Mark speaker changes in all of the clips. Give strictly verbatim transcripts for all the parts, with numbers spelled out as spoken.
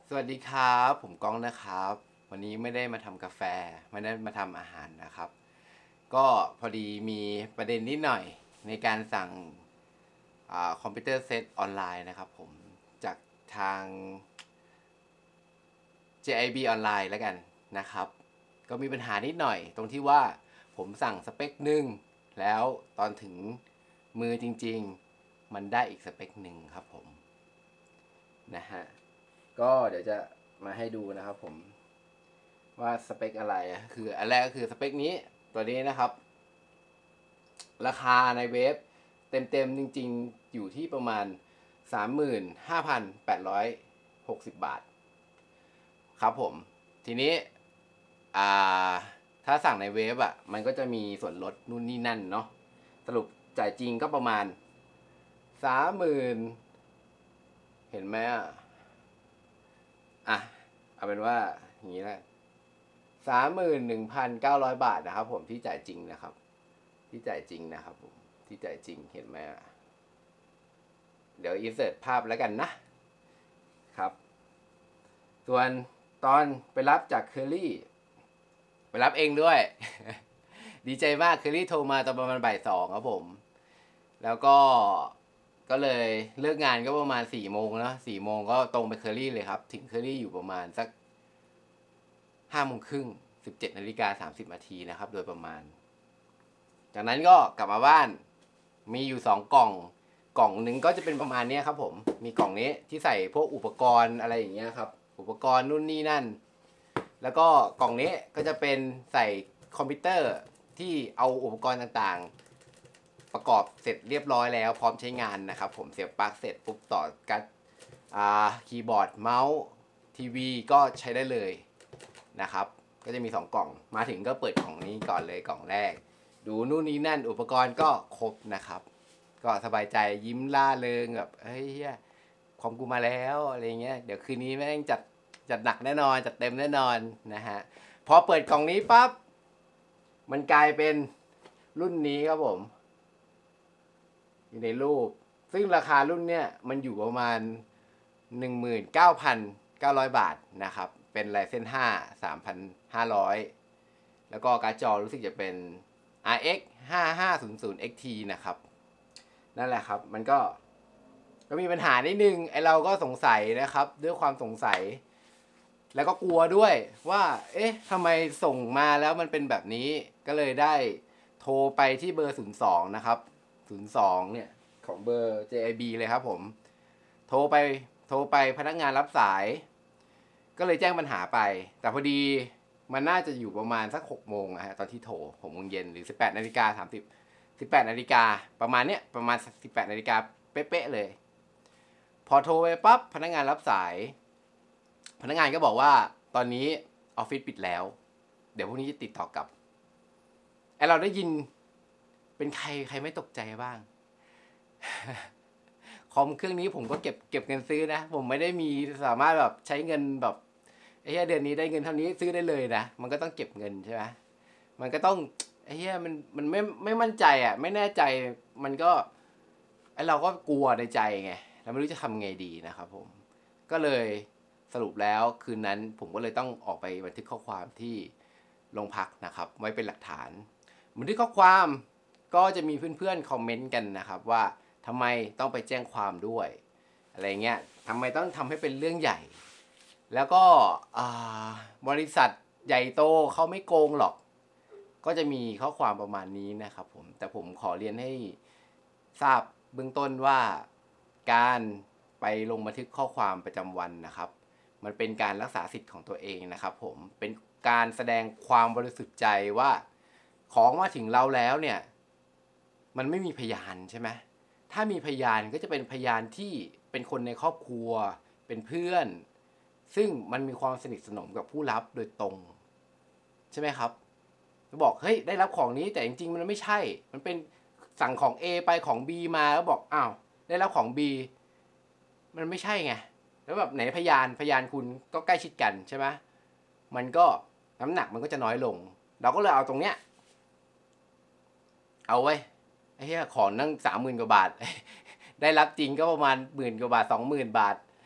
Speaker 1: สวัสดีครับผมก้องนะครับวันนี้ไม่ได้มาทำกาแฟไม่ได้มาทำอาหารนะครับก็พอดีมีประเด็นนิดหน่อยในการสั่งคอมพิวเตอร์เซตออนไลน์นะครับผมจากทาง เจ ไอ บี ออนไลน์แล้วกันนะครับก็มีปัญหานิดหน่อยตรงที่ว่าผมสั่งสเปคหนึ่งแล้วตอนถึงมือจริงๆมันได้อีกสเปคหนึ่งครับผมนะฮะก็เดี๋ยวจะมาให้ดูนะครับผมว่าสเปคอะไรคืออันแรกก็คือสเปคนี้ตัวนี้นะครับราคาในเว็บเต็มๆจริงๆอยู่ที่ประมาณ สามหมื่นห้าพันแปดร้อยหกสิบ บาทครับผมทีนี้อ่าถ้าสั่งในเว็บอ่ะมันก็จะมีส่วนลดนู่นนี่นั่นเนาะสรุปจ่ายจริงก็ประมาณ สามหมื่น เห็นไหมอ่ะอ่ะเอาเป็นว่าอย่างนี้แหละสามหมื่นหนึ่งพันเก้าร้อยบาทนะครับผมที่จ่ายจริงนะครับที่จ่ายจริงนะครับผมที่จ่ายจริงเห็นไหมอ่ะเดี๋ยวอินเสิร์ตภาพแล้วกันนะครับส่วนตอนไปรับจากเคอรี่ไปรับเองด้วย ดีใจมากเคอรี่โทรมาตอนประมาณบ่ายสองครับผมแล้วก็ก็เลยเลิกงานก็ประมาณสี่โมงนะสี่โมงก็ตรงไปเคอรี่เลยครับถึงเคอรี่อยู่ประมาณสักห้าโมงครึ่งสิบเจ็ดนาฬิกาสามสิบนาทีนะครับโดยประมาณจากนั้นก็กลับมาบ้านมีอยู่สองกล่องกล่องหนึ่งก็จะเป็นประมาณนี้ครับผมมีกล่องนี้ที่ใส่พวกอุปกรณ์อะไรอย่างเงี้ยครับอุปกรณ์นู่นนี่นั่นแล้วก็กล่องนี้ก็จะเป็นใส่คอมพิวเตอร์ที่เอาอุปกรณ์ต่างๆประกอบเสร็จเรียบร้อยแล้วพร้อมใช้งานนะครับผมเสียบปลั๊กเสร็จปุ๊บต่อกับอ่าคีย์บอร์ดเมาส์ทีวีก็ใช้ได้เลยนะครับก็จะมีสองกล่องมาถึงก็เปิดกล่องนี้ก่อนเลยกล่องแรกดูนู่นนี่นั่นอุปกรณ์ก็ครบนะครับก็สบายใจยิ้มล่าเริงแบบเฮ้ยคอมกูมาแล้วอะไรเงี้ยเดี๋ยวคืนนี้แม่งจัดจัดหนักแน่นอนจัดเต็มแน่นอนนะฮะพอเปิดกล่องนี้ปั๊บมันกลายเป็นรุ่นนี้ครับผมอยู่ในรูปซึ่งราคารุ่นเนี้ยมันอยู่ประมาณ หนึ่งหมื่นเก้าพันเก้าร้อย บาทนะครับเป็นไลเซนห้า สามพันห้าร้อย แล้วก็การ์ดจอรู้สึกจะเป็น อาร์ เอ็กซ์ ห้าห้าศูนย์ศูนย์ เอ็กซ์ ที นะครับนั่นแหละครับมันก็ก็มีปัญหานิดนึงไอเราก็สงสัยนะครับด้วยความสงสัยแล้วก็กลัวด้วยว่าเอ๊ะทำไมส่งมาแล้วมันเป็นแบบนี้ก็เลยได้โทรไปที่เบอร์ศูนย์สองนะครับศูนย์สองเนี่ยของเบอร์ เจ ไอ บี เลยครับผมโทรไปโทรไปพนักงานรับสายก็เลยแจ้งปัญหาไปแต่พอดีมันน่าจะอยู่ประมาณสักหกโมงนะฮะตอนที่โทรหกโมงเย็นหรือสิบแปดนาฬิกาสามสิบ สิบแปดนาฬิกาประมาณเนี้ยประมาณสิบแปดนาฬิกาเป๊ะๆเลยพอโทรไปปั๊บพนักงานรับสายพนักงานก็บอกว่าตอนนี้ออฟฟิศปิดแล้วเดี๋ยวพรุ่งนี้จะติดต่อกลับไอเราได้ยินเป็นใครใครไม่ตกใจบ้างคอมเครื่องนี้ผมก็เก็บเก็บเงินซื้อนะผมไม่ได้มีสามารถแบบใช้เงินแบบไอ้เดือนนี้ได้เงินเท่านี้ซื้อได้เลยนะมันก็ต้องเก็บเงินใช่ไหมมันก็ต้องไอ้เหี้ยมันมันไม่ไม่มั่นใจอ่ะไม่แน่ใจมันก็ไอ้เราก็กลัวในใจไงเราไม่รู้จะทำไงดีนะครับผมก็เลยสรุปแล้วคืนนั้นผมก็เลยต้องออกไปบันทึกข้อความที่โรงพักนะครับไว้เป็นหลักฐานบันทึกข้อความก็จะมีเพื่อนๆคอมเมนต์กันนะครับว่าทำไมต้องไปแจ้งความด้วยอะไรเงี้ยทำไมต้องทำให้เป็นเรื่องใหญ่แล้วก็บริษัทใหญ่โตเขาไม่โกงหรอกก็จะมีข้อความประมาณนี้นะครับผมแต่ผมขอเรียนให้ทราบเบื้องต้นว่าการไปลงบันทึกข้อความประจำวันนะครับมันเป็นการรักษาสิทธิ์ของตัวเองนะครับผมเป็นการแสดงความบริสุทธิ์ใจว่าของมาถึงเราแล้วเนี่ยมันไม่มีพยานใช่ไหมถ้ามีพยานก็จะเป็นพยานที่เป็นคนในครอบครัวเป็นเพื่อนซึ่งมันมีความสนิทสนมกับผู้รับโดยตรงใช่ไหมครับบอกเฮ้ยได้รับของนี้แต่จริงๆมันไม่ใช่มันเป็นสั่งของ A ไปของ B มาแล้วบอกอ้าวได้รับของ B มันไม่ใช่ไงแล้วแบบไหนพยานพยานคุณก็ใกล้ชิดกันใช่ไหมมันก็น้ำหนักมันก็จะน้อยลงเราก็เลยเอาตรงเนี้ยเอาไว้ไอ้เหี้ยของนั่งสามหมื่นกว่าบาทได้รับจริงก็ประมาณหมื่นกว่าบาทสองหมื่นบาท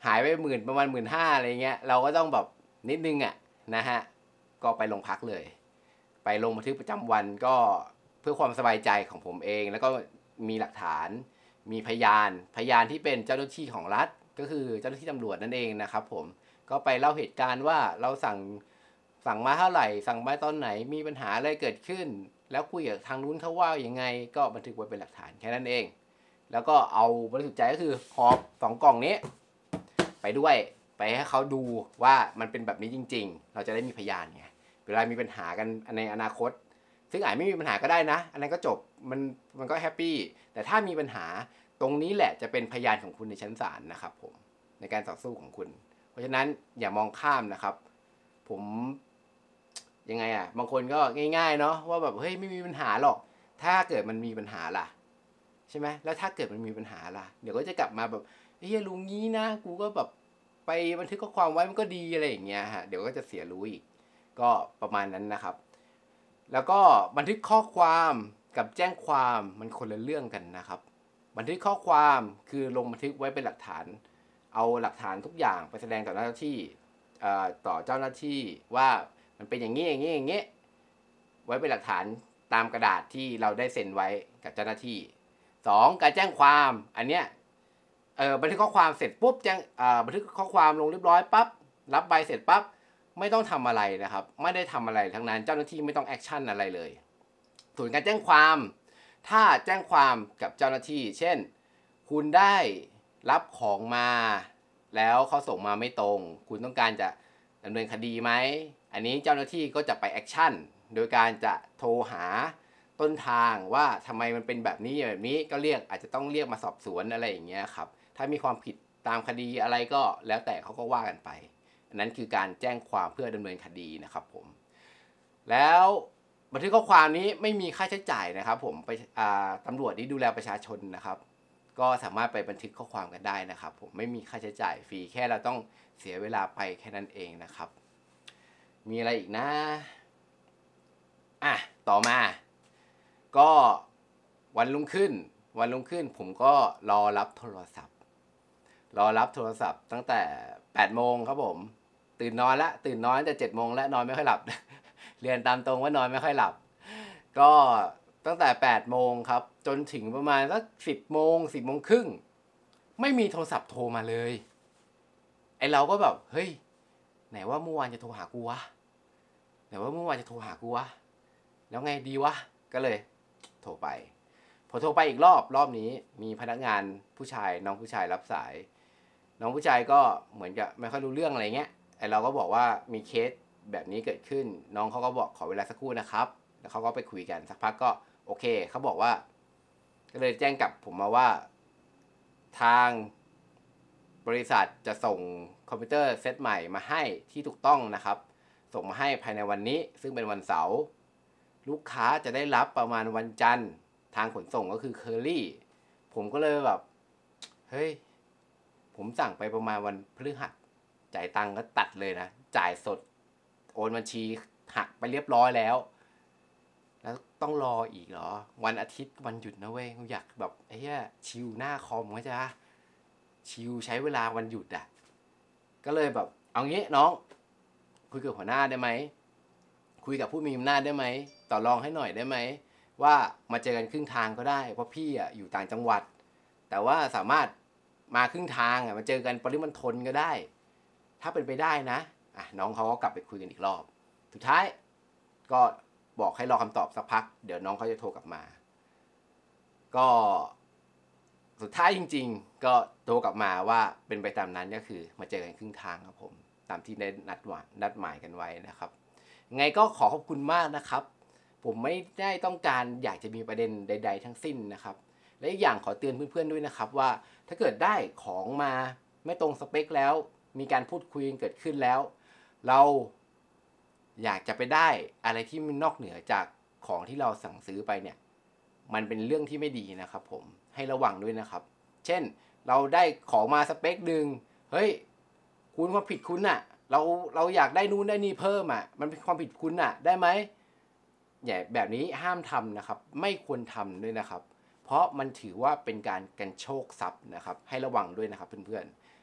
Speaker 1: หายไปหมื่นประมาณหมื่นห้าอะไรเงี้ยเราก็ต้องแบบนิดนึงอ่ะนะฮะก็ไปโรงพักเลยไปลงบันทึกประจำวันก็เพื่อความสบายใจของผมเองแล้วก็มีหลักฐานมีพยานพยานที่เป็นเจ้าหน้าที่ของรัฐก็คือเจ้าหน้าที่ตำรวจนั่นเองนะครับผมก็ไปเล่าเหตุการณ์ว่าเราสั่งสั่งมาเท่าไหร่สั่งมาตอนไหนมีปัญหาอะไรเกิดขึ้นแล้วคุยกับทางนู้นเขาว่ายังไงก็บันทึกไว้เป็นหลักฐานแค่นั้นเองแล้วก็เอาบริสุทธิ์ใจก็คือหอบสองกล่องนี้ไปด้วยไปให้เขาดูว่ามันเป็นแบบนี้จริงๆเราจะได้มีพยานไงเวลามีปัญหากันในอนาคตซึ่งอาจไม่มีปัญหาก็ได้นะอันนั้นก็จบมันมันก็แฮปปี้แต่ถ้ามีปัญหาตรงนี้แหละจะเป็นพยานของคุณในชั้นศาลนะครับผมในการต่อสู้ของคุณเพราะฉะนั้นอย่ามองข้ามนะครับผมยังไงอ่ะบางคนก็ง่ายๆเนาะว่าแบบเฮ้ยไม่มีปัญหาหรอกถ้าเกิดมันมีปัญหาล่ะใช่ไหมแล้วถ้าเกิดมันมีปัญหาล่ะเดี๋ยวก็จะกลับมาแบบเฮ้ยลุงงี้นะกูก็แบบไปบันทึกข้อความไว้มันก็ดีอะไรอย่างเงี้ยฮะเดี๋ยวก็จะเสียรู้อีกก็ประมาณนั้นนะครับแล้วก็บันทึกข้อความกับแจ้งความมันคนละเรื่องกันนะครับบันทึกข้อความคือลงบันทึกไว้เป็นหลักฐานเอาหลักฐานทุกอย่างไปแสดงต่อเจ้าหน้าที่ต่อเจ้าหน้าที่ว่ามันเป็นอย่างนี้อย่างนี้อย่างนี้ไว้เป็นหลักฐานตามกระดาษที่เราได้เซ็นไว้กับเจ้าหน้าที่สองการแจ้งความอันเนี้ยเออบันทึกข้อความเสร็จปุ๊บแจ้งบันทึกข้อความลงเรียบร้อยปั๊บรับใบเสร็จปั๊บไม่ต้องทำอะไรนะครับไม่ได้ทำอะไรทั้งนั้นเจ้าหน้าที่ไม่ต้องแอคชั่นอะไรเลยส่วนการแจ้งความถ้าแจ้งความกับเจ้าหน้าที่เช่นคุณได้รับของมาแล้วเขาส่งมาไม่ตรงคุณต้องการจะดำเนินคดีไหมอันนี้เจ้าหน้าที่ก็จะไปแอคชั่นโดยการจะโทรหาต้นทางว่าทำไมมันเป็นแบบนี้แบบนี้ก็เรียกอาจจะต้องเรียกมาสอบสวนอะไรอย่างเงี้ยครับถ้ามีความผิดตามคดีอะไรก็แล้วแต่เขาก็ว่ากันไปอันนั้นคือการแจ้งความเพื่อดำเนินคดีนะครับผมแล้วบันทึกข้อความนี้ไม่มีค่าใช้จ่ายนะครับผมไปตำรวจที่ดูแลประชาชนนะครับก็สามารถไปบันทึกข้อความกันได้นะครับผมไม่มีค่าใช้จ่ายฟรีแค่เราต้องเสียเวลาไปแค่นั้นเองนะครับมีอะไรอีกนะอ่ะต่อมาก็วันรุ่งขึ้นวันรุ่งขึ้นผมก็รอรับโทรศัพท์รอรับโทรศัพท์ตั้งแต่แปดโมงครับผมตื่นนอนละตื่นนอนแต่เจ็ดโมงแล้วนอนไม่ค่อยหลับ เรียนตามตรงว่านอนไม่ค่อยหลับก็ตั้งแต่แปดโมงครับจนถึงประมาณสักสิบโมงสิบโมงครึ่งไม่มีโทรศัพท์โทรมาเลยไอเราก็แบบเฮ้ยไหนว่าเมื่อวานจะโทรหากูวะไหนว่าเมื่อวานจะโทรหากูวะแล้วไงดีวะก็เลยโทรไปพอโทรไปอีกรอบรอบนี้มีพนักงานผู้ชายน้องผู้ชายรับสายน้องผู้ชายก็เหมือนจะไม่ค่อยรู้เรื่องอะไรเงี้ยไอเราก็บอกว่ามีเคสแบบนี้เกิดขึ้นน้องเขาก็บอกขอเวลาสักครู่นะครับแล้วเขาก็ไปคุยกันสักพักก็โอเคเขาบอกว่าก็เลยแจ้งกลับผมมาว่าทางบริษัทจะส่งคอมพิวเตอร์เซตใหม่มาให้ที่ถูกต้องนะครับส่งมาให้ภายในวันนี้ซึ่งเป็นวันเสาร์ลูกค้าจะได้รับประมาณวันจันทร์ทางขนส่งก็คือเคอรี่ผมก็เลยแบบเฮ้ยผมสั่งไปประมาณวันพฤหัสจ่ายตังค์ก็ตัดเลยนะจ่ายสดโอนบัญชีหักไปเรียบร้อยแล้วแล้วต้องรออีกเหรอวันอาทิตย์วันหยุดนะเว้ยกูอยากแบบไอ้เหี้ยชิลหน้าคอมก็จะชิลใช้เวลาวันหยุดอ่ะก็เลยแบบเอางี้น้องคุยกับหัวหน้าได้ไหมคุยกับผู้มีอำนาจได้ไหมต่อรองให้หน่อยได้ไหมว่ามาเจอกันครึ่งทางก็ได้เพราะพี่อ่ะอยู่ต่างจังหวัดแต่ว่าสามารถมาครึ่งทางอ่ะมาเจอกันปริมณฑลก็ได้ถ้าเป็นไปได้นะอ่ะน้องเขาก็กลับไปคุยกันอีกรอบสุดท้ายก็บอกให้รอคำตอบสักพักเดี๋ยวน้องเขาจะโทรกลับมาก็สุดท้ายจริงๆก็โทรกลับมาว่าเป็นไปตามนั้นก็คือมาเจอกันครึ่งทางครับผมตามที่ได้นัดหวานนัดหมายกันไว้นะครับไงก็ขอขอบคุณมากนะครับผมไม่ได้ต้องการอยากจะมีประเด็นใดๆทั้งสิ้นนะครับและอีกอย่างขอเตือนเพื่อนๆด้วยนะครับว่าถ้าเกิดได้ของมาไม่ตรงสเปคแล้วมีการพูดคุยกันเกิดขึ้นแล้วเราอยากจะไปได้อะไรที่มันนอกเหนือจากของที่เราสั่งซื้อไปเนี่ยมันเป็นเรื่องที่ไม่ดีนะครับผมให้ระวังด้วยนะครับเช่นเราได้ของมาสเปคหนึ่งเฮ้ยคุณความผิดคุณน่ะเราเราอยากได้นู่นได้นี่เพิ่มอ่ะมันเป็นความผิดคุณน่ะได้ไหมอย่าแบบนี้ห้ามทำนะครับไม่ควรทำด้วยนะครับเพราะมันถือว่าเป็นการกันโชคทรัพย์นะครับให้ระวังด้วยนะครับเพื่อน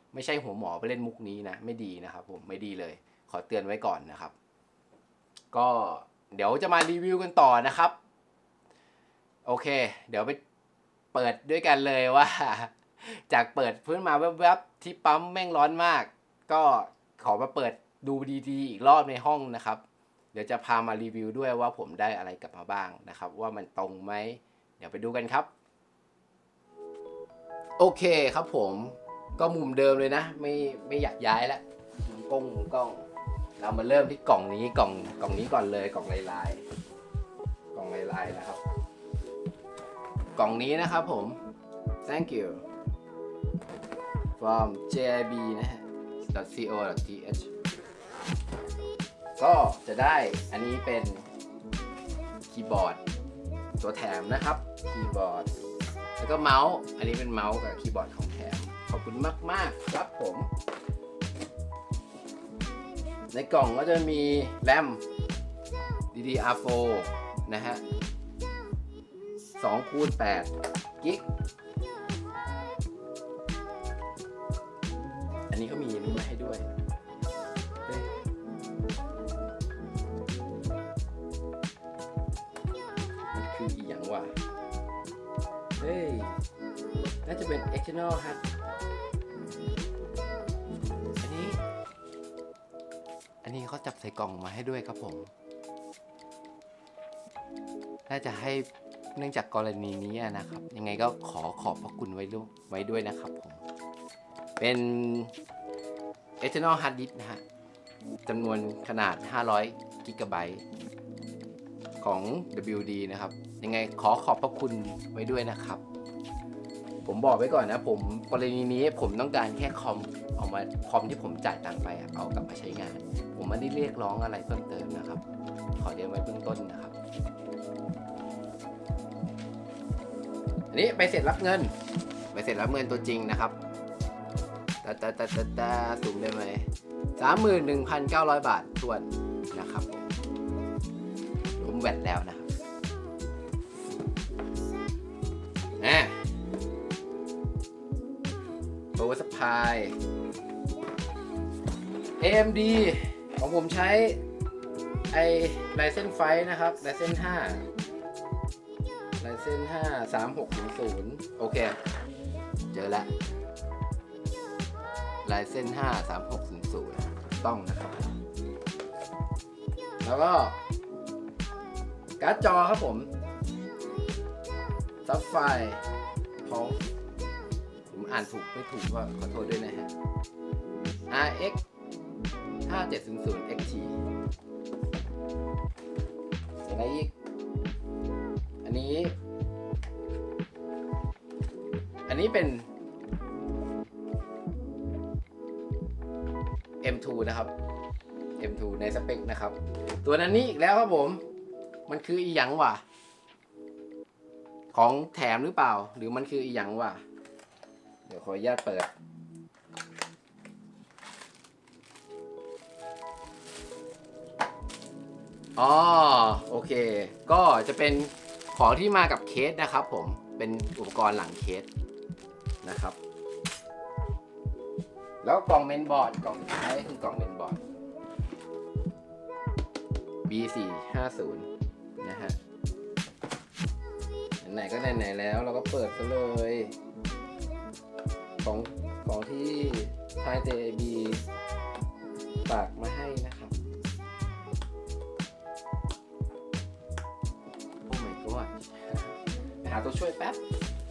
Speaker 1: ไม่ใช่หัวหมอไปเล่นมุกนี้นะไม่ดีนะครับผมไม่ดีเลยขอเตือนไว้ก่อนนะครับก็เดี๋ยวจะมารีวิวกันต่อนะครับโอเคเดี๋ยวไปเปิดด้วยกันเลยว่าจากเปิดเพิ่งมาแวบๆที่ปั๊มแม่งร้อนมากก็ขอมาเปิดดูดีๆอีกรอบในห้องนะครับเดี๋ยวจะพามารีวิวด้วยว่าผมได้อะไรกลับมาบ้างนะครับว่ามันตรงไหมเดี๋ยวไปดูกันครับโอเคครับผมก็มุมเดิมเลยนะไม่ไม่อยากย้ายแล้วมุมกล้องมุมกล้องเรามาเริ่มที่กล่องนี้กล่องกล่องนี้ก่อนเลยกล่องลายลายกล่องลายลายนะครับกล่องนี้นะครับผม thank you from เจ ไอ บี นะฮะ .co.th ก็จะได้อันนี้เป็นคีย์บอร์ดตัวแถมนะครับคีย์บอร์ดแล้วก็เมาส์อันนี้เป็นเมาส์กับคีย์บอร์ดของแถมขอบคุณมากๆครับผมในกล่องก็จะมีแรม ดี ดี อาร์ โฟร์ นะฮะสองคูณแปดกิกอันนี้ก็มีอันนี้มาให้ด้วยมันคืออีกอย่างว่ะเฮ้ยน่าจะเป็น external hard อันนี้อันนี้เขาจับใส่กล่องมาให้ด้วยครับผมน่าจะให้เนื่องจากกรณีนี้นะครับยังไงก็ขอขอบพระคุณไว้ด้วยไว้ด้วยนะครับผมเป็น external hard disk นะฮะจำนวนขนาดห้าร้อยกิกะไบต์ของ ดับเบิลยู ดี นะครับยังไงขอขอบพระคุณไว้ด้วยนะครับผมบอกไว้ก่อนนะผมกรณีนี้ผมต้องการแค่คอมเอามาคอมที่ผมจ่ายตังค์ไปเอากลับมาใช้งานผมไม่ได้เรียกร้องอะไรเพิ่มเติมนะครับขอเรียนไว้เบื้องต้นนะครับอันนี้ไปเสร็จรับเงินไปเสร็จรับเงินตัวจริงนะครับตาตาตาตาตาสูงได้ไหมสามหมื่นหนึ่งพันเก้าร้อยบาททวนนะครับรวมแวตแล้วนะครับอ่ะโอเวอร์สปาย เอ เอ็ม ดี ของผมใช้ไอ Ryzen ไฟว์ นะครับ Ryzen ห้า Ryzen ห้า สามหกศูนย์ศูนย์โอเคเจอแล้ว Ryzen ห้า สามหกศูนย์ศูนย์ต้องนะครับแล้วก็การ์ดจอครับผมซับไฟพอผมอ่านถูกไม่ถูกก็ขอโทษด้วยนะฮะ อาร์ เอ็กซ์ ห้าเจ็ดศูนย์ศูนย์ เอ็กซ์ ที อะไรอีกอันนี้อันนี้เป็น เอ็ม ทู นะครับ เอ็ม ทู ในสเปคนะครับตัวนั้นนี้อีกแล้วครับผมมันคืออีหยังวะของแถมหรือเปล่าหรือมันคืออีหยังวะเดี๋ยวขออนุญาตเปิดอ๋อโอเคก็จะเป็นของที่มากับเคสนะครับผมเป็นอุปกรณ์หลังเคสนะครับแล้วกล่องเมนบอร์ดกล่องสุดท้ายคือกล่องเมนบอร์ด บี สี่ห้าศูนย์ นะฮะไหนก็ไหนๆแล้วเราก็เปิดซะเลยของของที่ทาง เจ ไอ บี ฝากมาให้นะครับโอ้ my god ไปหาตัวช่วยแป๊บ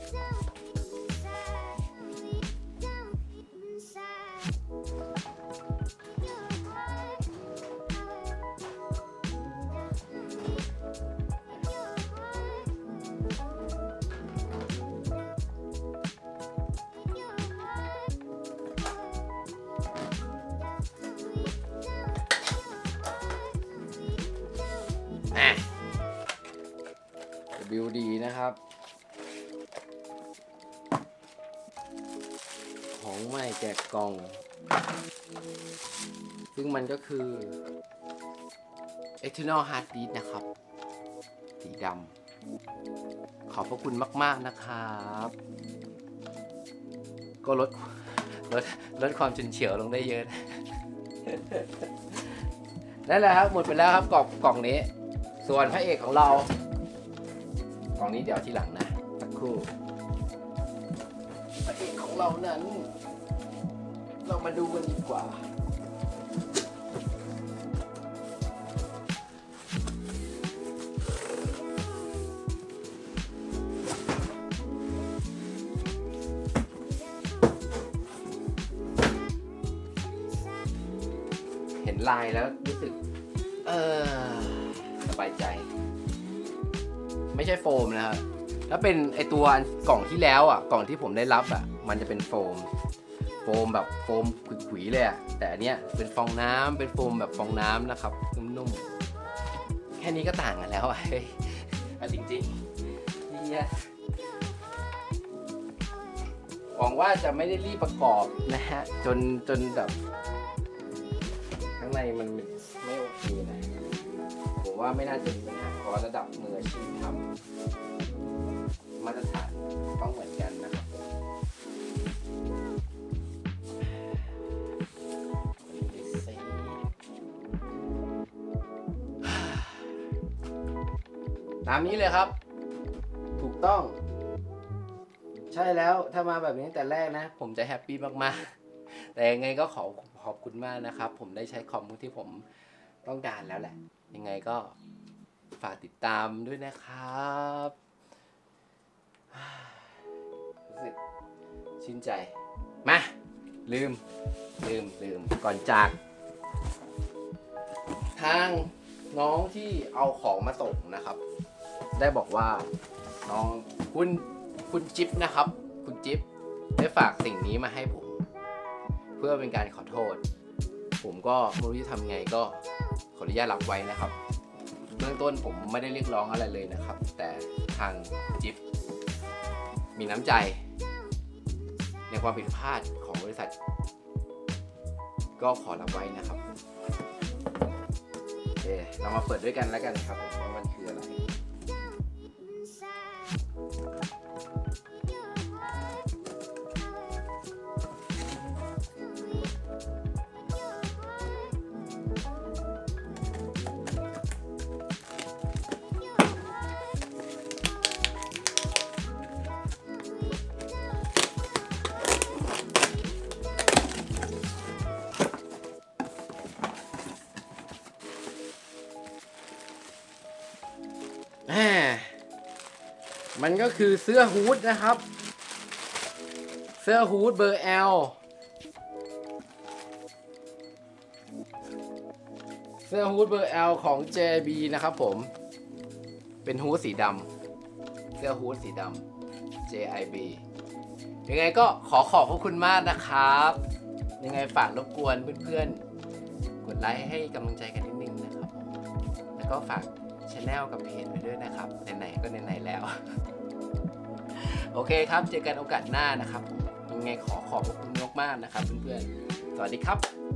Speaker 1: บิวดีนะครับของใหม่แกะกล่องซึ่งมันก็คือ external hard disk นะครับสีดำขอบพระคุณมากๆนะครับก็ลดลดลดความฉุนเฉียวลงได้เยอะ นั่นแหละครับหมดไปแล้วครับกล่องกล่องนี้ ส่วนพระเอกของเรากล่องนี้เดี๋ยวทีหลังนะสักครู่พระเอกของเรานั้นเรามาดูกันดีกว่าเห็นลายแล้วรู้สึกเออสบายใจไม่ใช่โฟมนะครับถ้าเป็นไอตัวกล่องที่แล้วอ่ะกล่องที่ผมได้รับอ่ะมันจะเป็นโฟมโฟมแบบโฟมขุยๆเลยอ่ะแต่อันเนี้ยเป็นฟองน้ำเป็นโฟมแบบฟองน้ำนะครับนุ่มๆแค่นี้ก็ต่างกันแล้วอ่ะเฮ้ยจริงๆนี่เนี่ยหวังว่าจะไม่ได้รีบประกอบนะฮะจนจนแบบข้างในมันไม่โอเคนะผมว่าไม่น่าจะมีปัญหาเพราะระดับมืออาชีพทำมาตรฐานต้องเหมือนกันนะครับตามนี้เลยครับถูกต้องใช่แล้วถ้ามาแบบนี้แต่แรกนะผมจะแฮปปี้มากๆแต่ยังไงก็ขอขอบคุณมากนะครับผมได้ใช้คอมที่ผมต้องการแล้วแหละยังไงก็ฝากติดตามด้วยนะครับรู้สึกชื่นใจมาลืมลืมลืมก่อนจากทางน้องที่เอาของมาส่งนะครับได้บอกว่าน้องคุณคุณจิ๊บนะครับคุณจิ๊บได้ฝากสิ่งนี้มาให้ผมเพื่อเป็นการขอโทษผมก็ไม่รู้จะทำไงก็ขออนุญาตรับไว้นะครับเบื้องต้นผมไม่ได้เรียกร้องอะไรเลยนะครับแต่ทางจิ๊บมีน้ำใจในความผิดพลาดของบริษัทก็ขอรับไว้นะครับโอเคเรามาเปิดด้วยกันแล้วกันครับผมว่ามันคืออะไรมันก็คือเสื้อฮู้ดนะครับเสื้อฮู้ดเบอร์ L เสื้อฮู้ดเบอร์ L ของ เจ บี นะครับผมเป็นฮู้ดสีดำเสื้อฮู้ดสีดำ เจ ไอ บี ยังไงก็ขอขอบพระคุณมากนะครับยังไงฝากรบกวนเพื่อนๆกดไลค์ให้กำลังใจกันนิดนึงนะครับแล้วก็ฝากchannel กับเพจไปด้วยนะครับไหนๆก็ไหนๆแล้วโอเคครับเจอกันโอกาสหน้านะครับยังไงขอขอบคุณมากๆนะครับเพื่อนๆสวัสดีครับ